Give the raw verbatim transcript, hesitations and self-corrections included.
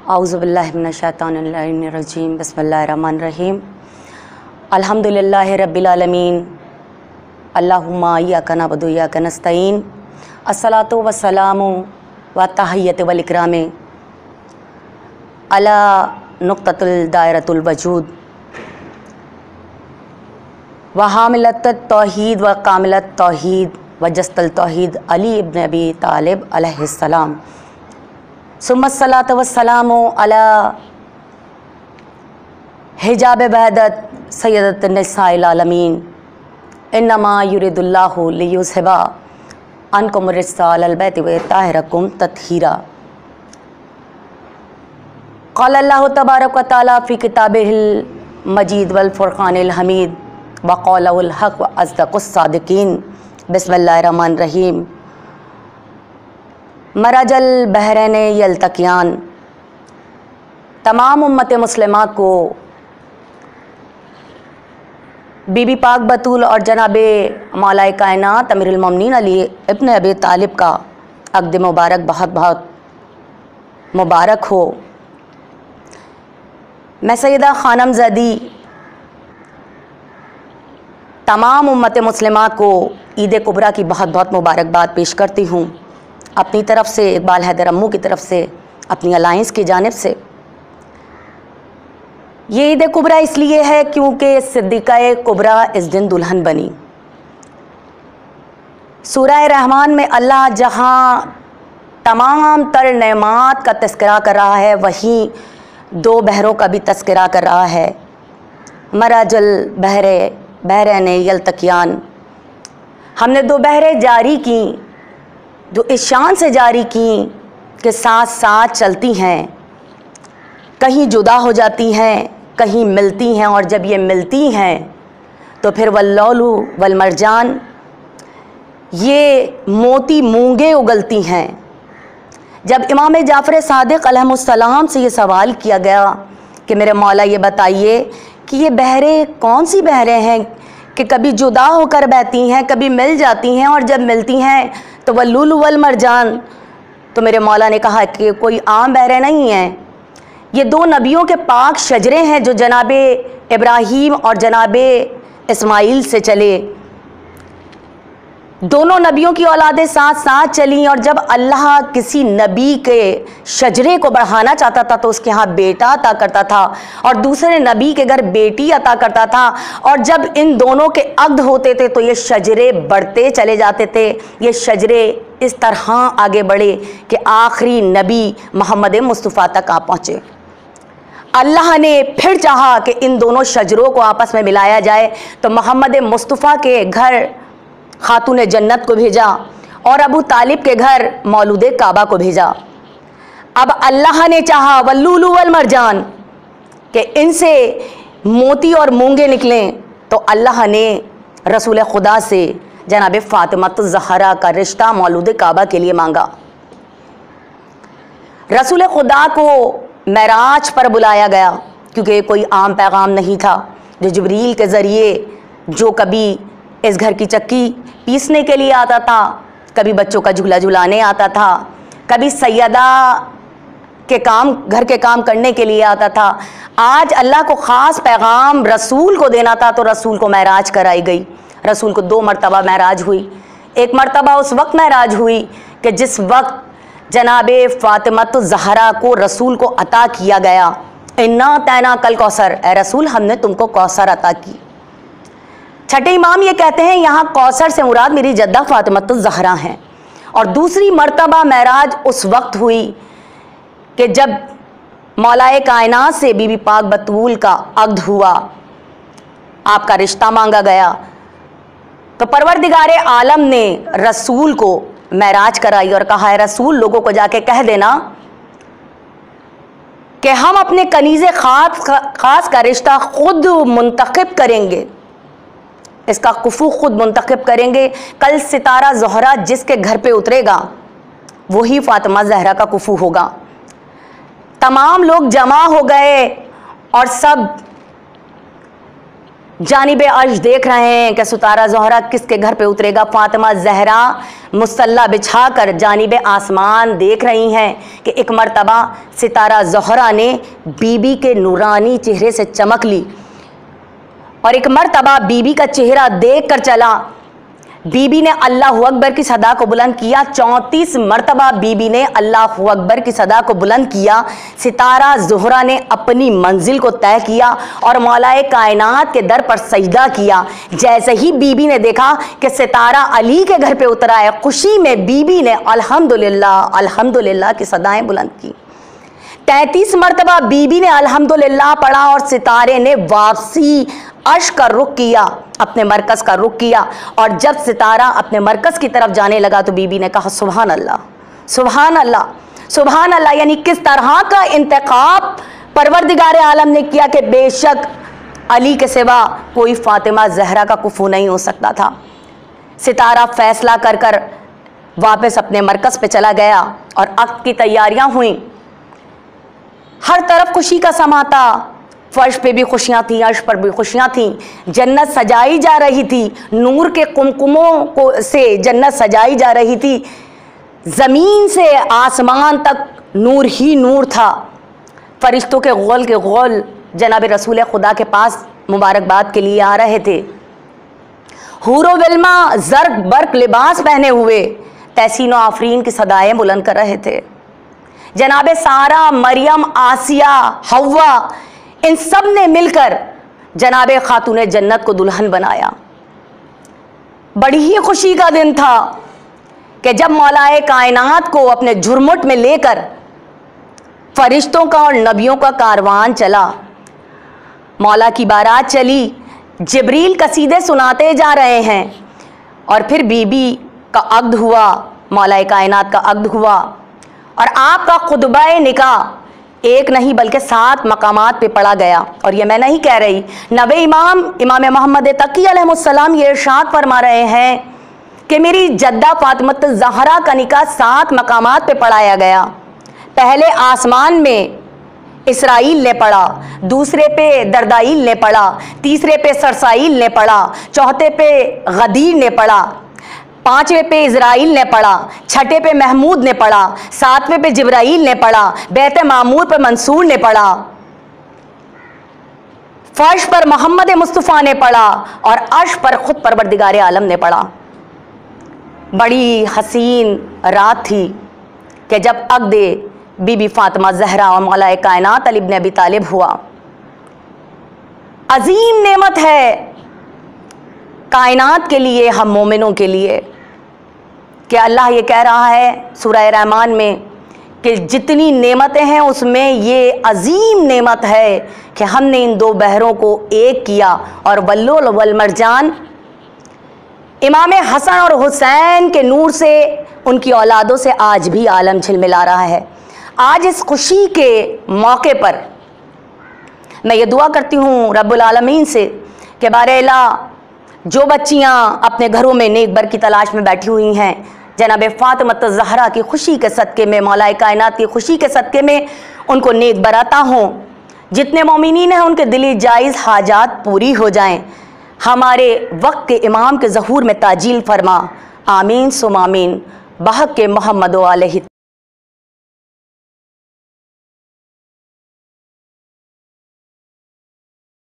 औज़ुबिल्लाहि मिनश्शैतानिर्रजीम बिस्मिल्लाहिर्रहमानिर्रहीम अल्हम्दुलिल्लाहि रब्बिल आलमीन अल्लाहुम्मा इय्याका नअबुदु व इय्याका नस्तईन अस्सलातु वस्सलामु व तहिय्यतु वल इकराम अला नुक़्ततुल दायरतुल वजूद व हामिलत तौहीद व कामिलत तौहीद व जस्तल तौहीद अली इब्न अबी तालिब अलैहिस्सलाम सुम्मस्सलातु वस्सलामु अला हिजाब वहदत सय्यदतुन निसाइल आलमीन इन्नमा युरिदुल्लाहु लियुज़हिबा अन्कुम रिज्सा अहलल बैति व यताहिरकुम तत्हीरा। क़ाल अल्लाहु तबारक व तआला फ़ी किताबिहिल मजीद वल फ़ुरक़ानिल हमीद व क़ौलुहुल हक़ व अस्दक़ुस सादिक़ीन। बिस्मिल्लाहिर रहमानिर रहीम। मरजल बहरैन यल्तक़ियान। तमाम उम्मत मुस्लिमा को बीबी पाक बतूल और जनाबे मौलाए कायनात अमीरुल मोमिनीन अली इब्न अबी तालिब का अक़द मुबारक बहुत बहुत मुबारक हो। मैं सैयदा खानम ज़दी तमाम उम्मत मुस्लिमा को ईद कुबरा की बहुत बहुत मुबारकबाद पेश करती हूँ अपनी तरफ़ से, इकबाल हैदर अम्मू की तरफ़ से, अपनी अलायंस की जानिब से। ये ईद कुबरा इसलिए है क्योंकि सिद्दीक़ा कुबरा इस दिन दुल्हन बनी। सूरह रहमान में अल्लाह जहाँ तमाम तर नेमात का तज़किरा कर रहा है, वहीं दो बहरों का भी तज़किरा कर रहा है। मरजल बहरे बहरैन यल्तक़ियान। हमने दो बहरें जारी की जो इस शान से जारी की कि साथ साथ चलती हैं, कहीं जुदा हो जाती हैं, कहीं मिलती हैं, और जब ये मिलती हैं तो फिर वल्लौलु वलमरजान, ये मोती मूंगे उगलती हैं। जब इमाम जाफ़र सादिक़ अलैहिस्सलाम से ये सवाल किया गया कि मेरे मौला ये बताइए कि ये बहरें कौन सी बहरें हैं कि कभी जुदा होकर बहती हैं, कभी मिल जाती हैं, और जब मिलती हैं तो वल्लुलु वलमरजान, तो मेरे मौला ने कहा कि कोई आम बहरें नहीं हैं, ये दो नबियों के पाक शजरे हैं जो जनाबे इब्राहीम और जनाबे इस्माइल से चले। दोनों नबियों की औलादें साथ साथ चलीं, और जब अल्लाह किसी नबी के शजरे को बढ़ाना चाहता था तो उसके यहाँ बेटा अता करता था, और दूसरे नबी के घर बेटी अता करता था, और जब इन दोनों के अक़द होते थे तो ये शजरे बढ़ते चले जाते थे। ये शजरे इस तरह आगे बढ़े कि आखिरी नबी मोहम्मद मुस्तफ़ा तक आ पहुँचे। अल्लाह ने फिर चाहा कि इन दोनों शजरों को आपस में मिलाया जाए, तो मोहम्मद मुस्तफ़ा के घर खातून जन्नत को भेजा और अबू तालिब के घर मौलूदे काबा को भेजा। अब अल्लाह ने चाहा वल्लुलु वलमरजान कि इनसे मोती और मूंगे निकलें, तो अल्लाह ने रसूल खुदा से जनाब फ़ातिमा ज़हरा का रिश्ता मौलूदे काबा के लिए मांगा। रसूल खुदा को मेराज पर बुलाया गया क्योंकि कोई आम पैगाम नहीं था जो जिब्रील के ज़रिए, जो कभी इस घर की चक्की पीसने के लिए आता था, कभी बच्चों का झूला झुलाने आता था, कभी सैयदा के काम, घर के काम करने के लिए आता था। आज अल्लाह को ख़ास पैगाम रसूल को देना था तो रसूल को महराज कराई गई। रसूल को दो मरतबा महराज हुई। एक मरतबा उस वक्त महराज हुई कि जिस वक्त जनाबे फ़ातिमा ज़हरा को रसूल को अता किया गया, इन्ना तैना कल कौसर, ए रसूल हमने तुमको कौसर अता की। छठे इमाम ये कहते हैं यहाँ कौसर से मुराद मेरी जद्दा फ़ातिमा ज़हरा हैं। और दूसरी मर्तबा महराज उस वक्त हुई कि जब मौलाए कायनात से बीबी पाक बतूल का अक़द हुआ, आपका रिश्ता मांगा गया, तो परवरदिगारे आलम ने रसूल को महराज कराई और कहा है रसूल लोगों को जाके कह देना कि हम अपने कनीज़े ख़ास ख़ास का रिश्ता खुद मुंतखब करेंगे, इसका कुफू खुद मुंतखब करेंगे। कल सितारा ज़ोहरा जिसके घर पे उतरेगा वही फ़ातिमा ज़हरा का कुफू होगा। तमाम लोग जमा हो गए और सब जानिब अर्श देख रहे हैं कि सितारा ज़ोहरा किसके घर पे उतरेगा। फातिमा ज़हरा मुसल्ला बिछा कर जानिब आसमान देख रही हैं कि एक मर्तबा सितारा ज़ोहरा ने बीबी के नूरानी चेहरे से चमक ली और एक मर्तबा बीबी का चेहरा देख कर चला। बीबी ने अल्लाह अकबर की सदा को बुलंद किया। चौंतीस मर्तबा बीबी ने अल्लाह अकबर की सदा को बुलंद किया। सितारा ज़ोहरा ने अपनी मंजिल को तय किया और मौलाए कायनात के दर पर सजदा किया। जैसे ही बीबी ने देखा कि सितारा अली के घर पे उतरा है, खुशी में बीबी ने अल्हम्दुलिल्लाह अल्हम्दुलिल्लाह की सदाएं बुलंद की। तैंतीस मर्तबा बीबी ने अल्हम्दुलिल्लाह पढ़ा और सितारे ने वापसी अर्श का रुख किया, अपने मरकज़ का रुख किया। और जब सितारा अपने मरकज़ की तरफ जाने लगा तो बीबी ने कहा सुभान अल्लाह सुभान अल्लाह सुभान अल्लाह। यानी किस तरह का इंतखाब परवरदिगार आलम ने किया कि बेशक अली के सिवा कोई फातिमा ज़हरा का कुफू नहीं हो सकता था। सितारा फैसला कर कर वापस अपने मरकज़ पे चला गया और अक़्द की तैयारियां हुई। हर तरफ खुशी का समा था। फर्श पे भी खुशियाँ थीं, अर्श पर भी खुशियाँ थीं। जन्नत सजाई जा रही थी, नूर के कुमकुमों को से जन्नत सजाई जा रही थी। ज़मीन से आसमान तक नूर ही नूर था। फरिश्तों के गौल के गौल जनाब रसूल खुदा के पास मुबारकबाद के लिए आ रहे थे। हूरो विल्मा ज़र्क बर्क लिबास पहने हुए तहसीन व आफरीन की सदाएँ बुलंद कर रहे थे। जनाब सारा, मरियम, आसिया, हव्वा, इन सब ने मिलकर जनाब खातून जन्नत को दुल्हन बनाया। बड़ी ही खुशी का दिन था कि जब मौलाए कायनात को अपने झुरमुट में लेकर फरिश्तों का और नबियों का कारवान चला। मौला की बारात चली, जिब्रील कसीदे सुनाते जा रहे हैं और फिर बीबी का अक़्द हुआ, मौलाए कायनात का अक़्द हुआ और आपका खुतबा निकाह एक नहीं बल्कि सात मकामात पे पढ़ा गया। और ये मैं नहीं कह रही, नबी इमाम इमाम मोहम्मद तकी अलैहिस्सलाम ये इरशाद फरमा रहे हैं कि मेरी जद्दा फातिमत ज़हरा का निकाह सात मकामात पे पढ़ाया गया। पहले आसमान में इसराइल ने पढ़ा, दूसरे पे दरदाइल ने पढ़ा, तीसरे पे सरसाइल ने पढ़ा, चौथे पे गदीर ने पढ़ा, पांचवें पे इज़राइल ने पढ़ा, छठे पे महमूद ने पढ़ा, सातवें पे जिब्राइल ने पढ़ा, बैत मामूर पे मंसूर ने पढ़ा, फर्श पर मोहम्मद मुस्तफ़ा ने पढ़ा और अर्श पर खुद परवरदिगार आलम ने पढ़ा। बड़ी हसीन रात थी कि जब अक़्द बीबी फातिमा ज़हरा और मौलाए कायनात अली इब्न अबी तालिब हुआ। अजीम नेमत है कायनात के लिए, हम मोमिनों के लिए, कि अल्लाह ये कह रहा है सूरह रहमान में कि जितनी नेमतें हैं उसमें ये अजीम नेमत है कि हमने इन दो बहरों को एक किया। और वल्लुल वल मरजान, इमाम हसन और हुसैन के नूर से उनकी औलादों से आज भी आलम झिलमिला रहा है। आज इस खुशी के मौके पर मैं ये दुआ करती हूँ रब्बुल आलमीन से कि बारेला जो बच्चियाँ अपने घरों में नेक बर की तलाश में बैठी हुई हैं, जनाब फातिमत ज़हरा की खुशी के सदक़े में, मौलाए कायनात की खुशी के सदक़े में उनको नेक बराता हों। जितने मोमिनीन हैं उनके दिली जायज़ हाजात पूरी हो जाएं। हमारे वक्त के इमाम के ज़हूर में ताजील फरमा। आमीन सुम आमीन। बहक के मोहम्मद वाले